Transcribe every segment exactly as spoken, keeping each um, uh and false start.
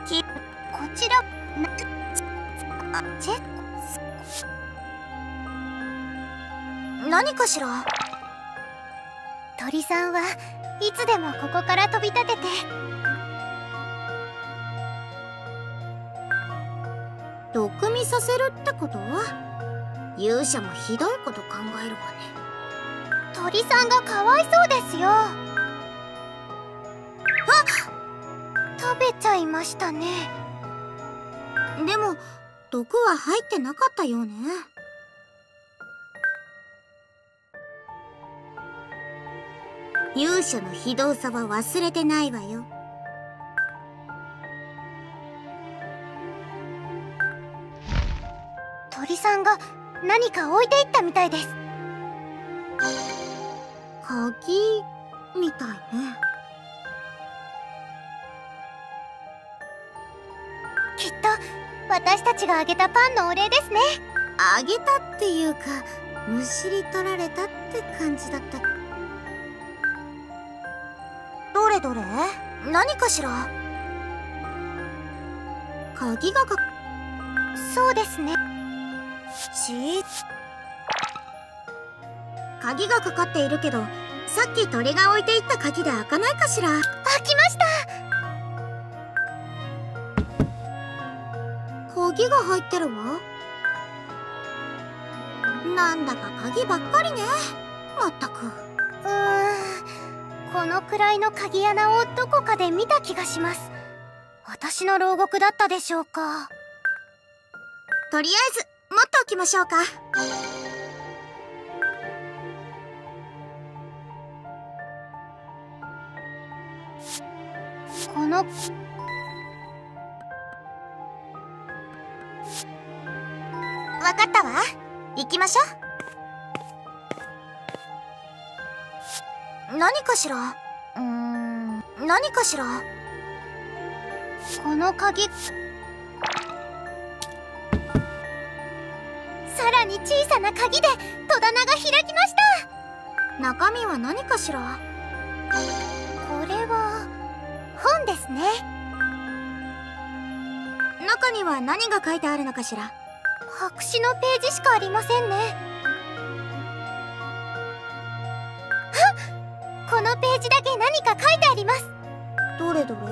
きこちらなあチェ何かしら。鳥さんはいつでもここから飛び立てて。毒味させるってこと？勇者もひどいこと考えるわね。鳥さんがかわいそうですよ。あっ、食べちゃいましたね。でも毒は入ってなかったようね。勇者の非道さは忘れてないわよ。鳥さんが何か置いていったみたいです。鍵みたいね。きっと私たちがあげたパンのお礼ですね。あげたっていうか、むしり取られたって感じだった。どれどれ、何かしら。鍵がかそうですね。ちー鍵がかかっているけど、さっき鳥が置いていった鍵で開かないかしら。開きました。鍵が入ってるわ。なんだか鍵ばっかりね。まったく。うーん、このくらいの鍵穴をどこかで見た気がします。私の牢獄だったでしょうか。とりあえず持っておきましょうか。このわかったわ。行きましょう。何かしら。うーん、何かしら。この鍵、さらに小さな鍵で戸棚が開きました。中身は何かしら。これは本ですね。中には何が書いてあるのかしら。白紙のページしかありませんね。あっ、このページだけ何か書いてあります。どれどれ。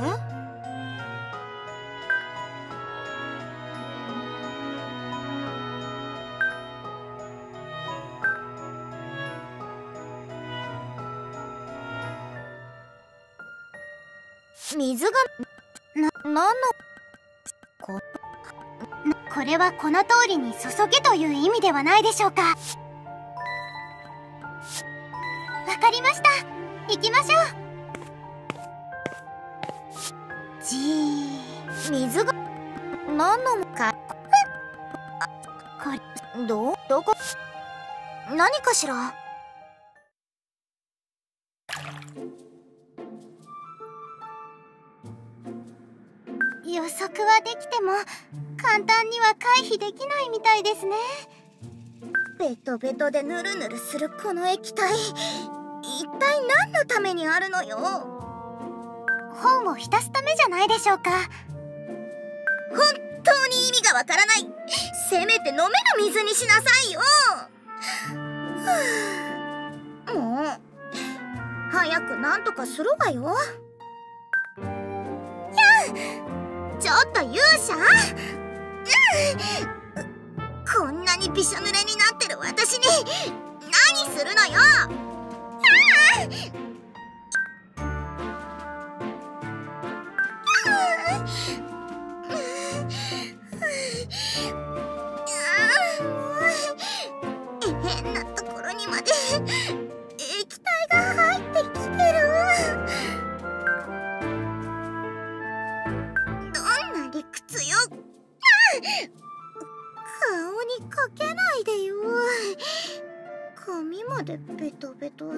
水がな、なんのここれはこの通りに注げという意味ではないでしょうか。わかりました。行きましょう。じー、水が何のか。これどどこ何かしら。予測はできても簡単には回避できないみたいですね。ベトベトでヌルヌルするこの液体、一体何のためにあるのよ。本を浸すためじゃないでしょうか。本当に意味がわからない。せめて飲める水にしなさいよ。もう早くなんとかするわよ。ちょっと勇者、うん、こんなにびしょ濡れになってる私に何するのよ。変なところにまで液体が入ってきてる。理屈よ。顔にかけないでよ。髪までベトベト。って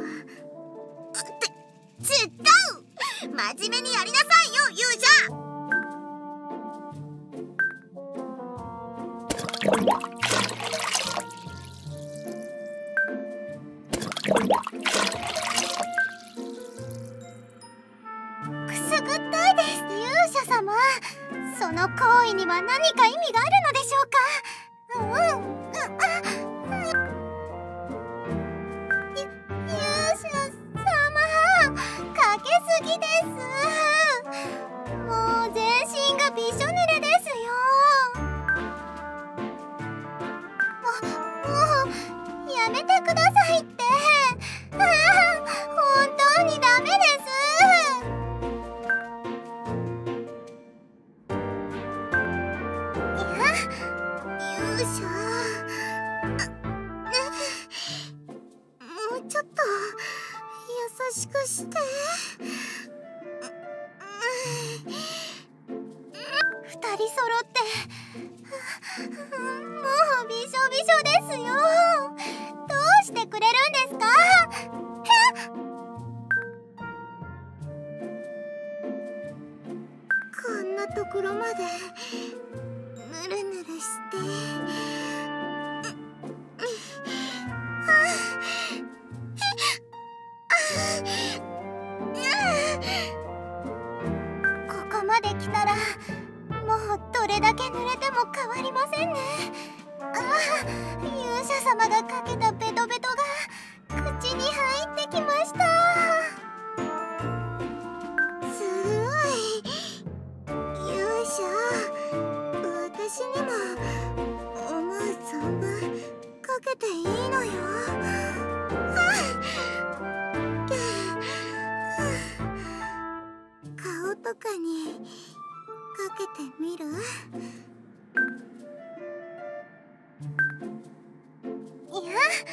違う。真面目にやりなさいよ勇者。くすぐったいです勇者様。 その行為には何か意味があるのでしょうか。うん、ゆ勇者様、かけすぎです。もう全身がびしょ濡れですよ。ももうやめてくださいって。ああ、本当にダメです。勇者、もうちょっと優しくして。二人揃ってもうびしょびしょですよ。どうしてくれるんですか。こんなところまでぬるぬるして。ここまで来たらもうどれだけ濡れても変わりませんね。ああ、勇者様がかけたベトベトが口に入ってきました。すごい。勇者、私にも思う存分かけていいのよ。顔とかにかけてみる？いや、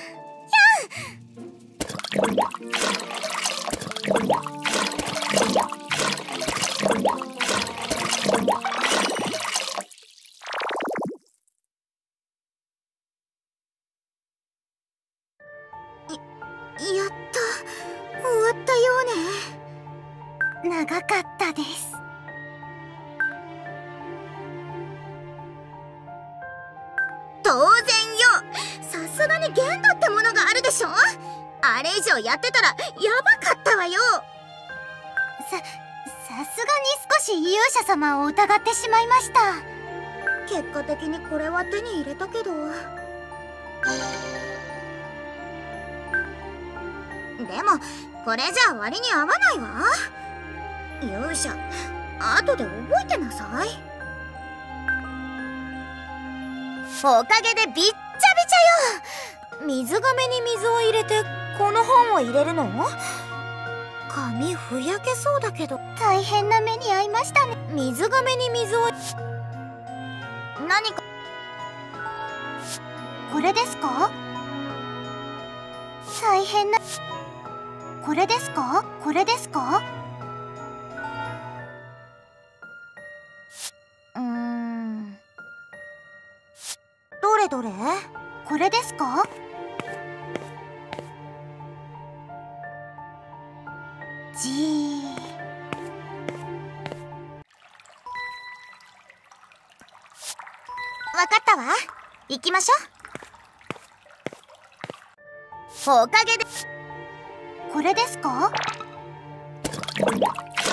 やっと終わったようね。長かったです。当然よ。さすがに限度ってものがあるでしょ。あれ以上やってたらやばかったわよ。さ、さすがに少し勇者様を疑ってしまいました。結果的にこれは手に入れたけど。でもこれじゃ割に合わないわ。勇者、後で覚えてなさい。おかげでびっちゃびちゃよ。水亀に水を入れてこの本を入れるの？髪ふやけそうだけど。大変な目に遭いましたね。水亀に水を。何か。これですか？大変な。これですか？これですか？うーん。どれどれ？これですか？じー。わかったわ。行きましょう。おかげで。これですか？あ、急に輝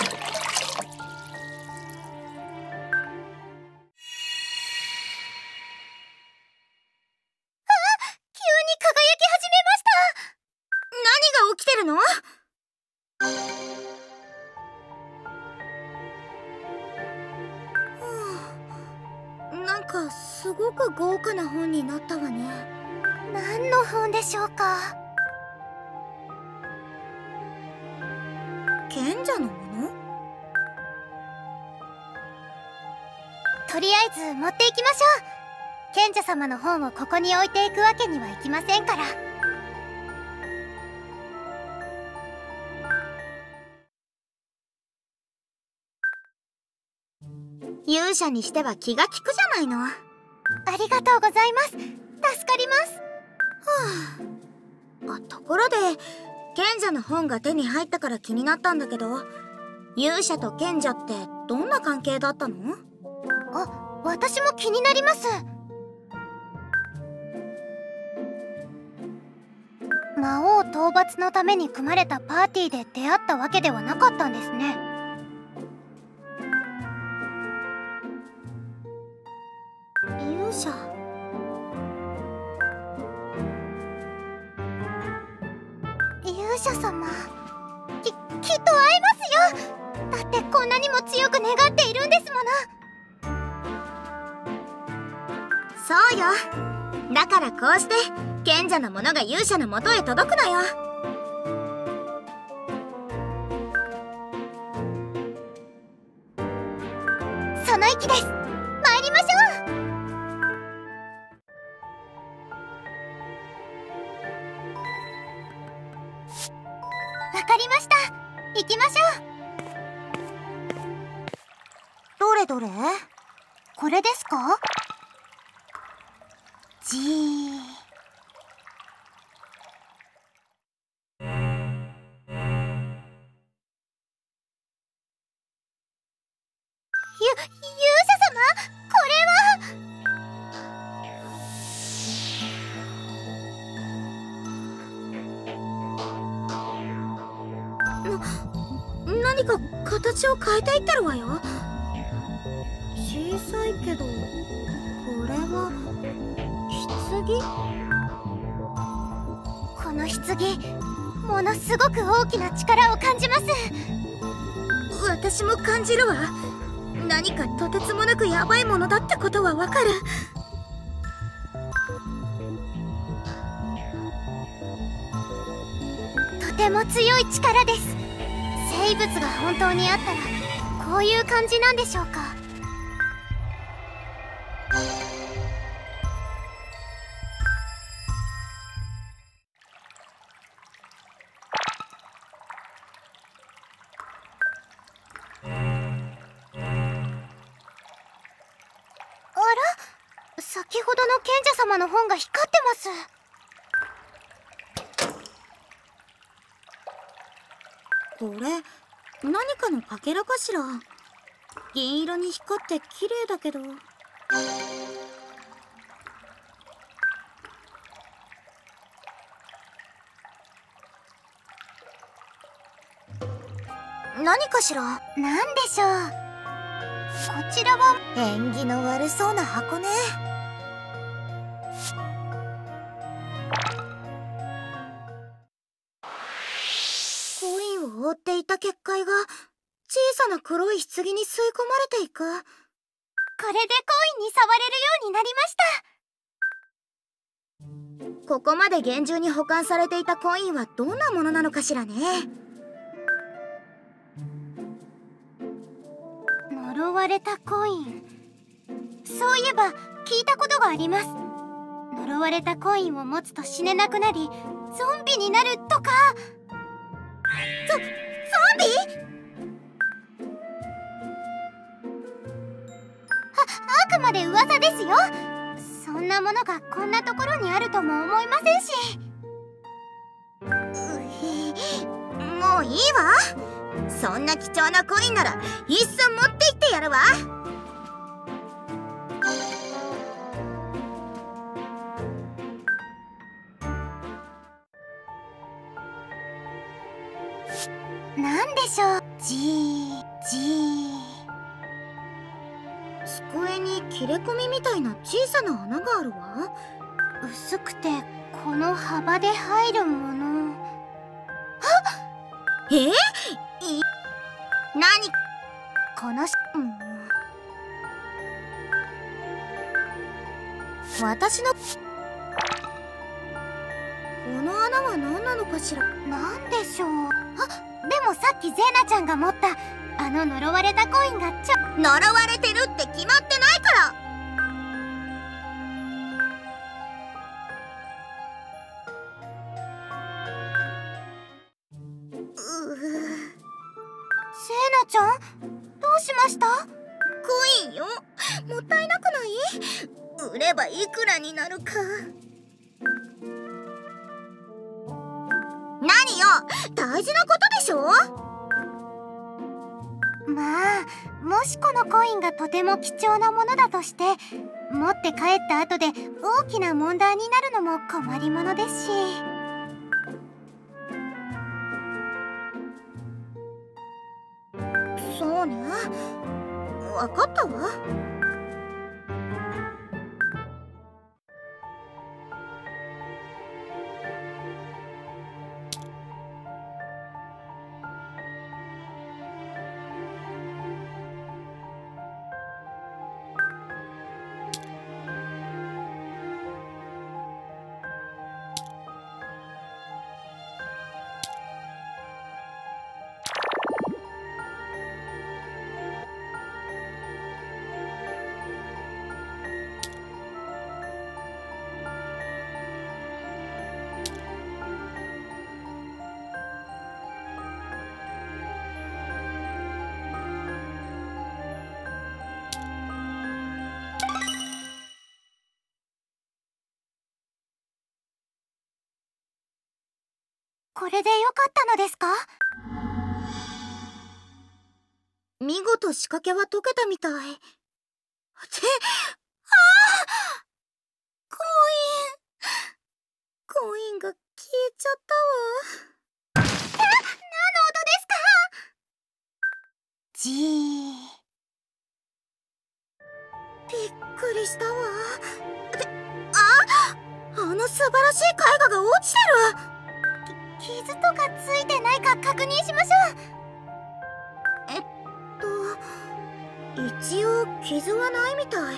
き始めました。何が起きてるの？はあ、なんかすごく豪華な本になったわね。何の本でしょうか？賢者のもの？とりあえず持っていきましょう。賢者様の本をここに置いていくわけにはいきませんから。勇者にしては気が利くじゃないの。ありがとうございます。助かります。はあ、あ、ところで賢者の本が手に入ったから気になったんだけど、勇者と賢者ってどんな関係だったの？あ、私も気になります。魔王討伐のために組まれたパーティーで出会ったわけではなかったんですね。 勇者。勇者様、き、きっと会えますよ。だってこんなにも強く願っているんですもの。そうよ。だからこうして賢者の者が勇者のもとへ届くのよ。その意気です。参りましょう。わかりました。行きましょう。どれどれ？これですか？じー。ゆ、勇者様？これは。な、何か形を変えていってるわよ。小さいけど、これは棺？この棺、ものすごく大きな力を感じます。私も感じるわ。何かとてつもなくヤバいものだってことはわかる。とても強い力です。生物が本当にあったらこういう感じなんでしょうか。先ほどの賢者様の本が光ってます。これ何かのかけらかしら。銀色に光って綺麗だけど。何かしら。なんでしょう。こちらは縁起の悪そうな箱ね。コインを覆っていた結界が小さな黒い棺に吸い込まれていく。これでコインに触れるようになりました。ここまで厳重に保管されていたコインはどんなものなのかしらね。呪われたコイン。そういえば聞いたことがあります。呪われたコインを持つと死ねなくなりゾンビになるとか。ゾ、ゾンビ？あ、あくまで噂ですよ。そんなものがこんなところにあるとも思いませんし。もういいわ。そんな貴重なコインならいっそ持って行ってやるわ。なんでしょう。じーじー。机に切れ込みみたいな小さな穴があるわ。薄くてこの幅で入るもの。あっ、え？い何このし、うん、私のこの穴は何なのかしら。なんでしょう。あ、でもさっきゼーナちゃんが持ったあの呪われたコインがちょ呪われてるって決まってないから。ううゼーナちゃん、どうしました？コインよ。もったいなくない？売ればいくらになるか。何よ、大事なことでしょ。まあ、もしこのコインがとても貴重なものだとして持って帰った後で大きな問題になるのも困りものですし。そうね、分かったわ。 これでよかったのですか？見事仕掛けは解けたみたい。って、ああ、コイン。コインが消えちゃったわ。え、何の音ですか？じー。びっくりしたわ。って、あ、あの素晴らしい絵画が落ちてる。き傷とかついてないか確認しましょう。えっと一応傷はないみたい。は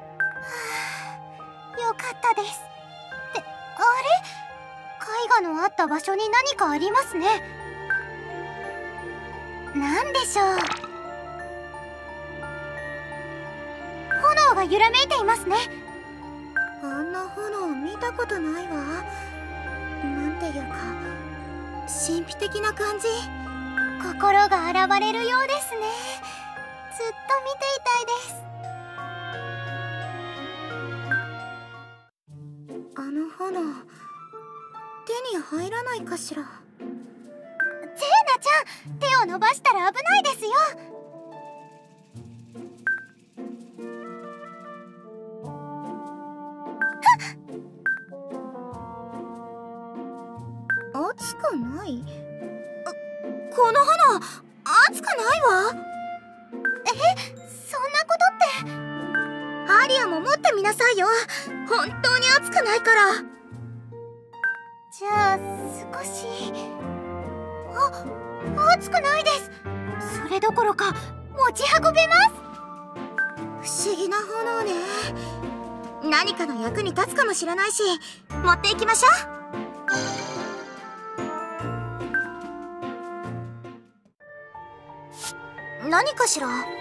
あ、よかったです。って、あれ？絵画のあった場所に何かありますね。なんでしょう。炎が揺らめいていますね。あんな炎見たことないわ。なんていうか神秘的な感じ。心が洗われるようですね。ずっと見ていたいです。あの炎手に入らないかしら。ジェーナちゃん、手を伸ばしたら危ないですよ。熱くない？この花熱くないわ。え、そんなことって。アリアも持ってみなさいよ。本当に熱くないから。じゃあ少し。あ、熱くないです。それどころか持ち運べます。不思議な炎ね。何かの役に立つかもしれないし、持っていきましょう。何かしら。わ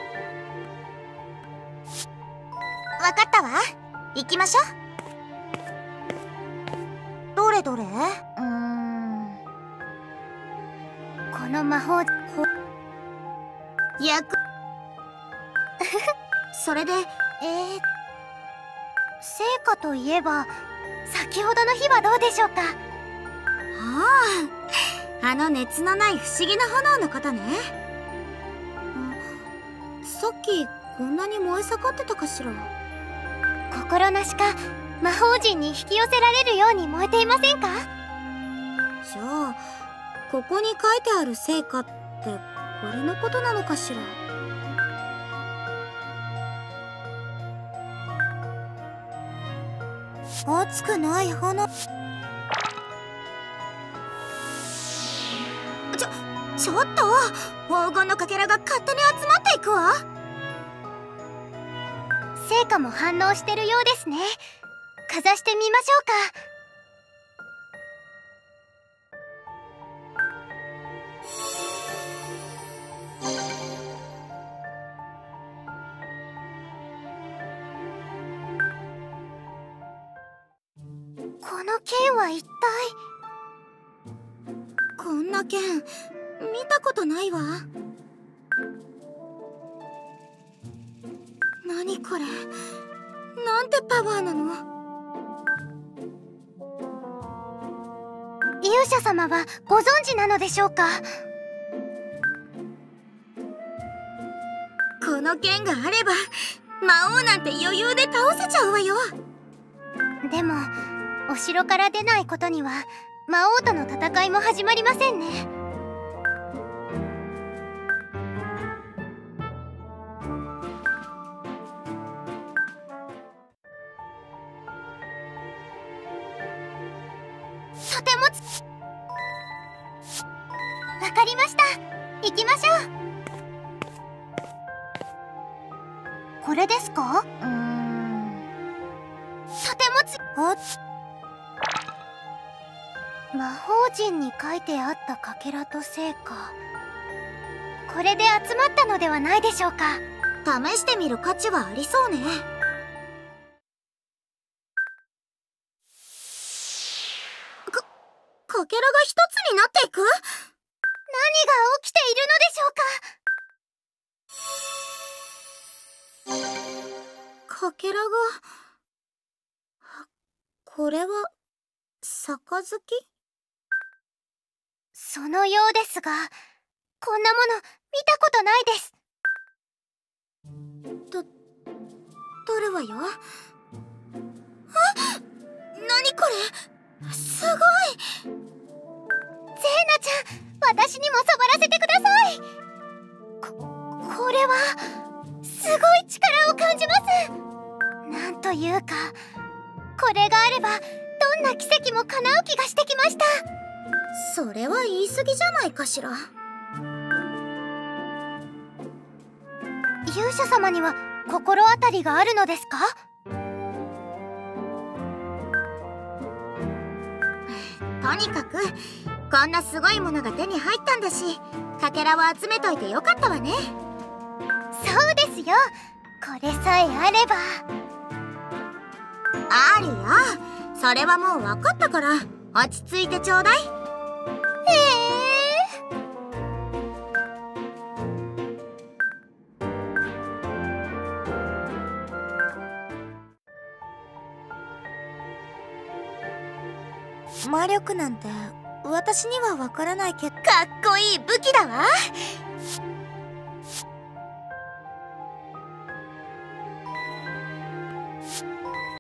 かったわ。行きましょう。どれどれ？うーん、この魔法役それで、えー、聖火といえば先ほどの日はどうでしょうか？ああ、あの熱のない不思議な炎のことね。さっきこんなに燃え盛ってたかしら。心なしか魔法陣に引き寄せられるように燃えていませんか？じゃあここに書いてある聖火ってこれのことなのかしら。熱くない炎。ちょちょっと黄金のかけらが勝手に集まっていくわ。聖火も反応してるようですね。かざしてみましょうか。この剣は一体。こんな剣見たことないわ。何これ、なんてパワーなの。勇者様はご存知なのでしょうか？この剣があれば魔王なんて余裕で倒せちゃうわよ。でもお城から出ないことには魔王との戦いも始まりませんね。とてもつわかりました。行きましょう。これですか？うーん、とてもつあ魔法陣に書いてあったかけらと聖火、これで集まったのではないでしょうか。試してみる価値はありそうね。か、かけらが一つになっていく？何が起きているのでしょうか。かけらが、これは杯？ そのようですが、こんなもの見たことないです。と、取るわよ。あ、なにこれ、すごい。ゼーナちゃん、私にも触らせてください。こ、これはすごい力を感じます。なんというか、これがあればどんな奇跡も叶う気がしてきました。それは言い過ぎじゃないかしら。勇者様には心当たりがあるのですか？とにかくこんなすごいものが手に入ったんだし、かけらを集めといてよかったわね。そうですよ、これさえあれば。ありよ、それはもう分かったから落ち着いてちょうだい。へえ。魔力なんて私にはわからないけど、かっこいい武器だわ。